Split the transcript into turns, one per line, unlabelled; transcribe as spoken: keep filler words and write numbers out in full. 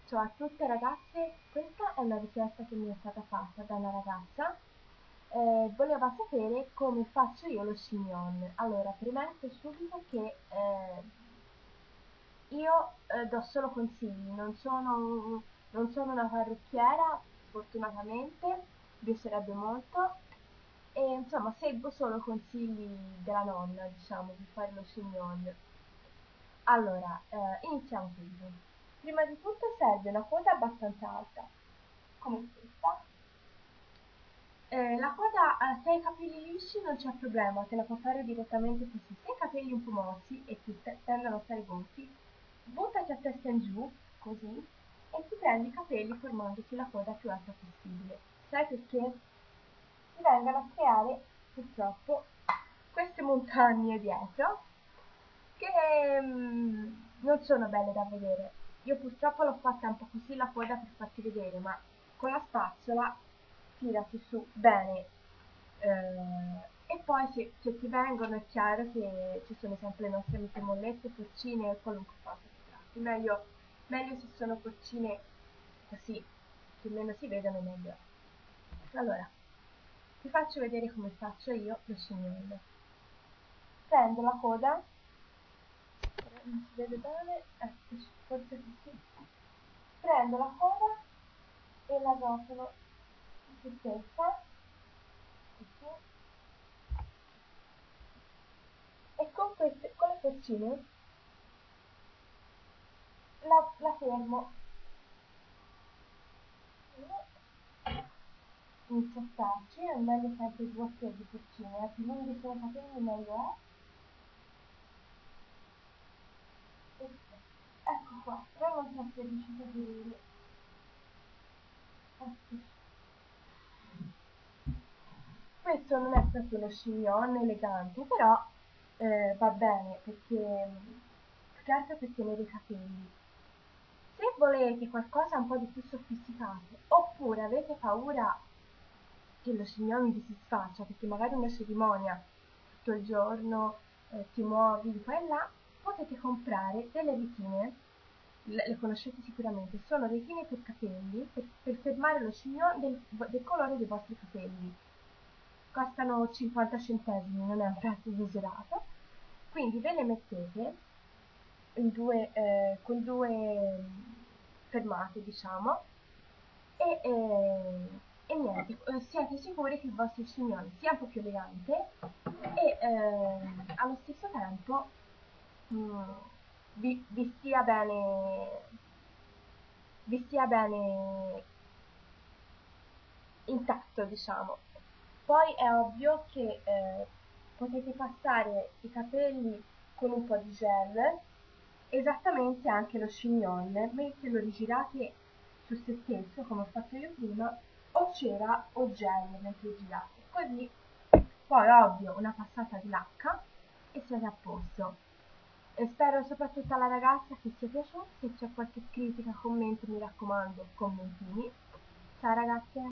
Ciao a tutte ragazze, questa è una richiesta che mi è stata fatta da una ragazza, eh, voleva sapere come faccio io lo chignon. Allora, premetto subito che eh, io eh, do solo consigli, non sono, un- non sono una parrucchiera, fortunatamente, mi piacerebbe molto, e insomma seguo solo consigli della nonna, diciamo, di fare lo chignon. Allora, eh, iniziamo subito. Prima di tutto serve una coda abbastanza alta, come questa. Eh, la coda, eh, se hai i capelli lisci non c'è problema, te la puoi fare direttamente così. Se hai i capelli un po' mossi e ti te- tendono a stare gonfi, buttati a testa in giù, così, e ti prendi i capelli formandoti la coda più alta possibile. Sai perché? Ti vengono a creare, purtroppo, queste montagne dietro, che mm, non sono belle da vedere. Io purtroppo l'ho fatta un po' così la coda per farti vedere, ma con la spazzola tirati su bene, eh, e poi se, se ti vengono è chiaro che ci sono sempre le nostre amiche mollette, porcine e qualunque cosa ti tratti. Meglio, meglio se sono porcine così, che meno si vedono meglio è. Allora, ti faccio vedere come faccio io lo chignon. Prendo la coda, non si vede bene, ecco, forse così. Prendo la coda e la rotolo su questa, così, e con, queste, con le porcine la, la fermo. Inizio a starci, è meglio sempre sguattire di porcine, eh. Più lunghi sono i capelli meglio è. E ecco qua, però non so se riuscite a vedere. Ecco. Questo non è proprio uno chignon elegante, però eh, va bene perché più che altro per tenere i capelli. Se volete qualcosa un po' di più sofisticato, oppure avete paura che lo chignon vi si sfaccia, perché magari una cerimonia tutto il giorno, eh, ti muovi di qua e là, potete comprare delle retine, le, le conoscete sicuramente, sono retine per capelli, per, per fermare lo chignon del, del colore dei vostri capelli. Costano cinquanta centesimi, non è un prezzo esagerato, quindi ve le mettete in due, eh, con due fermate, diciamo, e, eh, e niente, eh, siete sicuri che il vostro chignon sia un po' più elegante e eh, allo stesso tempo mh, vi, vi stia bene, vi stia bene intatto, diciamo. Poi è ovvio che eh, potete passare i capelli con un po' di gel, esattamente anche lo chignon, mentre lo rigirate su se stesso, come ho fatto io prima, o cera o gel mentre girate. Così, poi ovvio, una passata di lacca e siete a posto. E spero soprattutto alla ragazza che sia piaciuto. Se c'è qualche critica, commento, mi raccomando, commentini. Ciao ragazze!